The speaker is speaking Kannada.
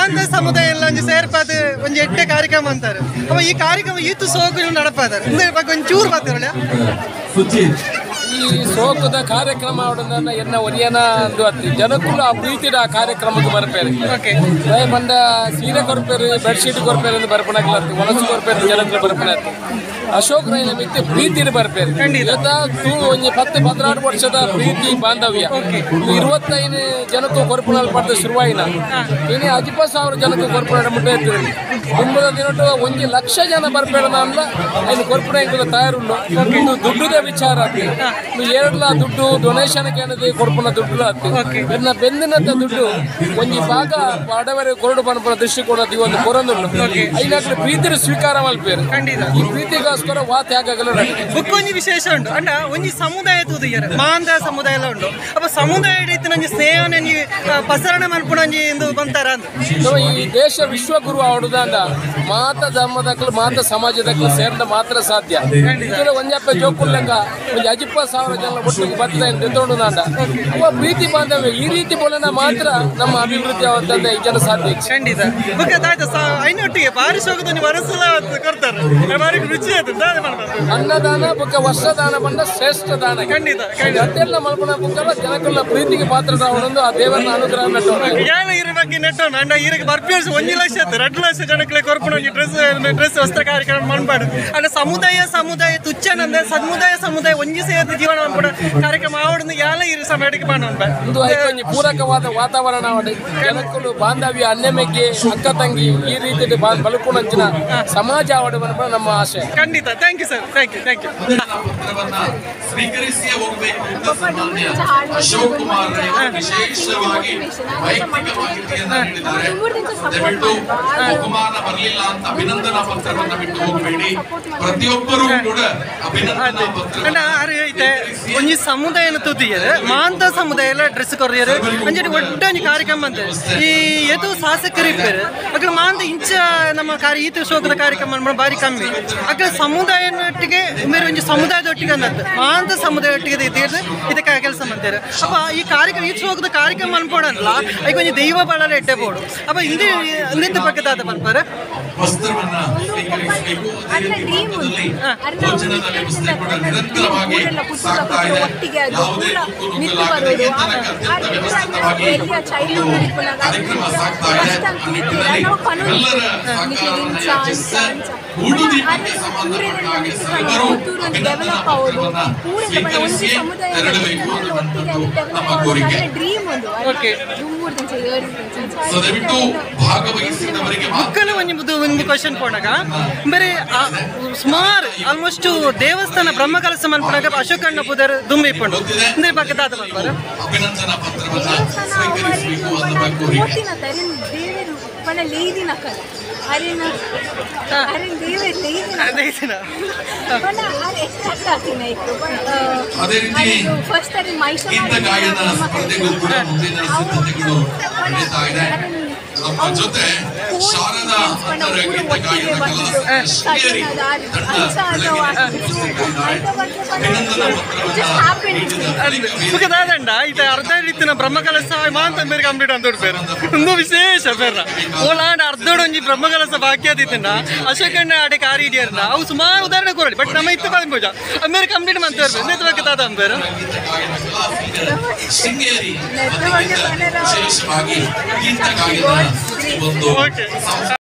ಮಾಂತ ಸಮುದಾಯ ಎಲ್ಲ ಒಂಜಿ ಸೇರ್ಪಾದ ಒಂಜಿ ಎಡ್ಡೆ ಕಾರ್ಯಕ್ರಮ ಅಂತಾರೆ. ಅವ ಈ ಕಾರ್ಯಕ್ರಮ ಈತು ಸೋಕು ನಡಪಾದಾರೆ ಇಂದ್ರ ಬಗ್ಗೆ ಒಂಚೂರು ಮಾತಾಡಲ್ಲ. ಈ ಸೋಕದ ಕಾರ್ಯಕ್ರಮ ಅವಡನ್ನ ಎನ್ನ ಒರಿಯನ ಅಂದು ಅತ್ತಿ ಜನಕ್ಕೂ ಆ ಪ್ರೀತಿದ ಆ ಕಾರ್ಯಕ್ರಮಕ್ಕೆ ಬರ್ಪೇರು. ಬಂದ ಸೀರೆ ಕೊರ್ಪೇರು, ಬೆಡ್ಶೀಟ್ ಕೊರ್ಪೇರು ಎಂದು ಬರ್ಪಣಾಗ್ಲತ್ತು, ಒಣಸು ಕೊರ್ಪೇರು ಜನಕ್ಕೆ ಬರ್ಪಣಾಗ್ತು. ಅಶೋಕ್ ರೈನ ಮಿತ್ತಿ ಪ್ರೀತಿನ ಬರ್ಪೇರು. ಒಂಜಿ 10-16 ವರ್ಷದ ಪ್ರೀತಿ ಬಾಂಧವ್ಯ 25 ಜನಕ್ಕೂ ಕೊರ್ಪುಣಲ್ಪಡ್ದ ಶುರುವಾಯಿನ ಇನ್ನು 20,000 ಜನಕ್ಕೂ ಕೊರ್ಪುಣ ಮುಟ್ಟ ಇರ್ತೀರಿ. ಮುಂಬದ ದಿನಟ್ಟು 1 ಲಕ್ಷ ಜನ ಬರ್ಪೇರನ ಅಂದ ಐನು ಕೊರ್ಪುಣ ಇಂಕದ ತಯಾರುಳ್ಳು. ಇದು ದುಡ್ಡುದ ವಿಚಾರ ಆತಿ. 2 ದುಡ್ಡು ಡೊನೇಷನ್ ಕೇಳಿದೆ ಕೊರ್ಪುಣ ದುಡ್ಡು ಆತಿ. ಎನ್ನ ಬೆಂದಿನಂತ ದುಡ್ಡು ಒಂಜಿ ಭಾಗ ಬಡವರ ಕೊರಡು ಪನ್ಪುಣ ದೃಷ್ಟಿಕೋನ ಒಂದು ಕೊರಂದುಳ್ಳು ಐನಾಗ್ಲು ಪ್ರೀತಿನ ಸ್ವೀಕಾರ ಮಲ್ಪೇರು. ಈ ಪ್ರೀತಿಗೋಸ್ಕರ ವಾ ತ್ಯಾಗಗಳು ಬುಕ್ಕೊಂಜಿ ವಿಶೇಷ ಉಂಟು ಅಂಡ ಒಂಜಿ ಸಮುದಾಯ ತೂದಿಯರು ಮಾಂದ ಸಮುದಾಯ ಎಲ್ಲ ಉಂಟು. ಅಪ್ಪ ಸಮುದಾಯ ರೀತಿ ನಂಜಿ ಸ್ನೇಹನೆ ಪಸರಣ ಮಲ್ಪುಣಂಜಿ ಎಂದು ಬಂತಾರ ಅಂತ ಈ ದೇಶ ವಿಶ್ವಗುರು ಆಡುದಂಡ ಮಾತ ಧರ್ಮದಕ್ಕಲು ಮಾತ ಸಮಾಜದಕ್ಕಲು ಸೇರಿದ ಮಾತ್ರ ಸಾಧ್ಯ. ಇದರ ಒಂಜಪ್ಪ ಜೋಕುಳ್ಳಂಗ ಒಂದು 20,000 ಜನ ಒಟ್ಟಿಗೆ ಬರ್ತಾ ನಿಂತ್ಕೊಂಡು ನಾಂಡ ಅವ ಪ್ರೀತಿ ಬಾಂಧವ್ಯ ಈ ರೀತಿ ಬೋಲನ ಮಾತ್ರ ನಮ್ಮ ಅಭಿವೃದ್ಧಿ ಆಗುತ್ತಂತ ಈ ಜನ ಸಾಧ್ಯ. ಖಂಡಿತ ಐನೊಟ್ಟಿಗೆ ಬಾರಿ ಹೋಗುದು ವರಸಲ ಕೊಡ್ತಾರೆ ಬಾರಿ ರುಚಿ ಆಯ್ತು. ಅನ್ನದಾನ ಬುಕ್ಕ ವರ್ಷದಾನ ಬಂದ ಶ್ರೇಷ್ಠ ದಾನ. ಖಂಡಿತ ಅದೆಲ್ಲ ಮಲ್ಪನ ಬುಕ್ಕಲ್ಲ ಜನಕ್ಕಲ್ಲ ಪ್ರೀತಿಗೆ ಪಾತ್ರ ಒಂದು ಆ ದೇವರನ್ನ ಅನುಗ್ರಹ ಏನು ಇರ ಬಗ್ಗೆ ನೆಟ್ಟೋಣ ಅಂಡ ಇರಕ್ಕೆ ಬರ್ಪೇರ್ಸ್ 1 ಲಕ್ಷ 2 ಲಕ್ಷ ಜನಕ್ಕೆ ಕೊರ್ಪುಣ ಡ್ರೆಸ್ ವಸ್ತ್ರ ಕಾರ್ಯಕ್ರಮ ಮಾಡ್ಬಾರ್ದು. ಅಲ್ಲ ಸಮುದಾಯ ತುಚ್ಚನಂದ ಸಮುದಾಯ ಒಂಜಿ ಸೇರಿದ ಜೀವನ ಮಾಡ್ಬಿಡ ಕಾರ್ಯಕ್ರಮ ಆವಡನ್ನು ಯಾಲ ಇರು ಸಮಯಕ್ಕೆ ಒಂದು ಪೂರಕವಾದ ವಾತಾವರಣ ಜನಕ್ಕೂ ಬಾಂಧವ್ಯ ಅನ್ಯಮೆಗೆ ಅಕ್ಕ ತಂಗಿ ಈ ರೀತಿ ಬಲುಕುಣಂಚಿನ ಸಮಾಜ ಆವಡವನ್ನು ನಮ್ಮ ಆಶೆ. ಖಂಡಿತ. Thank you sir. Thank you. ಸ್ವೀಕರಿಸಿಯೇ ಹೋಗಬೇಕು ಅಂತ ಸನ್ಮಾನ್ಯ ಅಶೋಕ್ ಕುಮಾರ್ ವಿಶೇಷವಾಗಿ ವೈಯಕ್ತಿಕ ಮಾಹಿತಿಯನ್ನ ನೀಡಿದ್ದಾರೆ. ದಯವಿಟ್ಟು ಬಹುಮಾನ ಬರಲಿಲ್ಲ ಅಂತ ಅಭಿನಂದನಾ ಪತ್ರವನ್ನ ಬಿಟ್ಟು ಹೋಗಬೇಡಿ. ಪ್ರತಿಯೊಬ್ಬರೂ ಕೂಡ ಅಭಿನಂದನಾ ಪತ್ರ ಒಂಜಿ ಸಮುದಾಯನ ತುದಿಯರು ಮಾಂತ ಸಮುದಾಯ ಎಲ್ಲ ಡ್ರೆಸ್ ಕೊರಿಯರು ಅಂಜಿ ಒಡ್ಡಂಜಿ ಕಾರ್ಯಕ್ರಮ ಅಂತ ಈ ಎದು ಶಾಸಕರು ಇಪ್ಪರು ಅక్కడ ಮಾಂತ ಇಂಚ ನಮ್ಮ ಈತ ಶೋಕದ ಕಾರ್ಯಕ್ರಮ ಬಾರಿ ಕಮ್ಮಿ ಅక్కడ ಸಮುದಾಯನೊಟ್ಟಿಗೆ ಬೇರೆ ಒಂಜಿ ಸಮುದಾಯದೊಟ್ಟಿಗೆ ಅನ್ನದ್ದು ಮಾಂತ ಸಮುದಾಯದೊಟ್ಟಿಗೆ ಇದಕ್ಕೆ ಕೆಲಸ ಮಾಡ್ತಾರೆ. ಅಪ್ಪ ಈ ಕಾರ್ಯಕ್ರಮ ಈತ ಶೋಕದ ಕಾರ್ಯಕ್ರಮ ಅನ್ಬೋಡಲ್ಲ ಈಗ ಒಂಜಿ ದೈವ ಬಾಳಲ್ಲ ಎಡ್ಡೆ ಬೋಡು ಅಪ್ಪ ಹಿಂದಿನ ಪಕ್ಕದಾದ ಬಂದ್ಪಾರ ವಸ್ತ್ರವನ್ನ ಸ್ವೀಕರಿಸಬೇಕು. ಭೋಜನದ ವ್ಯವಸ್ಥೆ ಕೂಡ ನಿರಂತರವಾಗಿ ಸಾಗ್ತಾ ಇದೆ. ಯಾವುದೇ ನುಗ್ಗಲಾಗದೆ ತನಕ ಅತ್ಯಂತ ವ್ಯವಸ್ಥಿತವಾಗಿ ಕಾರ್ಯಕ್ರಮ ಸಾಗ್ತಾ ಇದೆ. ಎಲ್ಲರ ಸಹಕಾರವನ್ನು ಯಾಚಿಸಿ ಗೂಡುದೀಪಕ್ಕೆ ಸಂಬಂಧಪಟ್ಟಾಗಿ ಸರ್ವರು ಅಭಿನಂದನಾ ಪತ್ರವನ್ನ ಸ್ವೀಕರಿಸಿ ತೆರಳಬೇಕು ಅನ್ನುವಂಥದ್ದು ನಮ್ಮ ಕೋರಿಕೆ. ದಯವಿಟ್ಟು ಭಾಗವಹಿಸಿದವರಿಗೆ ಒಂದು ಕ್ವಶನ್ ಕೊಡಾಗ ಬೇರೆ ಸುಮಾರು ಆಲ್ಮೋಸ್ಟ್ ದೇವಸ್ಥಾನ ಬ್ರಹ್ಮಕಲಸ ಮನ್ಪಣಾಗ ಅಶೋಕಣ್ಣ ಪುದರ್ ದುಂಬಿ ಇಪ್ಪಂಡು ಅಂದ್ರೆ ಪಕ್ಕದಾದ ಮನ್ಪಾರ ಅಭಿನಂದನಾ ಪತ್ರವನ್ನ ಸ್ವೀಕರಿಸಬೇಕು ಅನ್ನುವ ಕೋರಿಕೆ. ಅದೇ ರೀತಿ ಗೀತ ಗಾಯನ ಸ್ಪರ್ಧೆಗೂ ಕೂಡ ಮುಂದಿನ ಸಿದ್ಧತೆಗಳು ನಡೀತಾ ಇದೆ. ನಮ್ಮ ಜೊತೆ ಶಾರದಾ ಅಂತರ ಗೀತ ಗಾಯನ ಕಲಾ ಶ್ರೀಯರಿ ತಂಡ ಅಭಿನಂದನಾ ಪತ್ರವನ್ನ ನೀಡಿದ ಇದು ಅರ್ಧ ರೀತಿಯ ಬ್ರಹ್ಮಕಲಸ ಮಾಂತ ಮೇರೆ ಕಂಪ್ಲೀಟ್ ಅಂತ ಪೇರು ಒಂದು ವಿಶೇಷ ಪೇರ ಓಲಾಂಡ್ ಅರ್ಧೋಡೊಂಜಿ ಬ್ರಹ್ಮಕಲಸ ಬಾಕಿ ಆದಿತ್ತಿನ ಅಶೋಕಣ್ಣ ಆಡೆ ಕಾರಿ ಹಿಡಿಯರ್ನ ಅವು ಸುಮಾರು ಉದಾಹರಣೆ ಕೊರಡಿ ಬಟ್ ನಮ್ಮ ಇತ್ತು ಬಂದ್ಬೋಜ ಅಮೇರೆ ಕಂಪ್ಲೀಟ್ ಮಾಡ್ತಾರೆ ಎಂತ ಬೇಕದಾದ ಅಂಬೇರು ಶೃಂಗೇರಿ ವಿಶೇಷವಾಗಿ ಗೀತ ಗಾಯನ ಒಂದು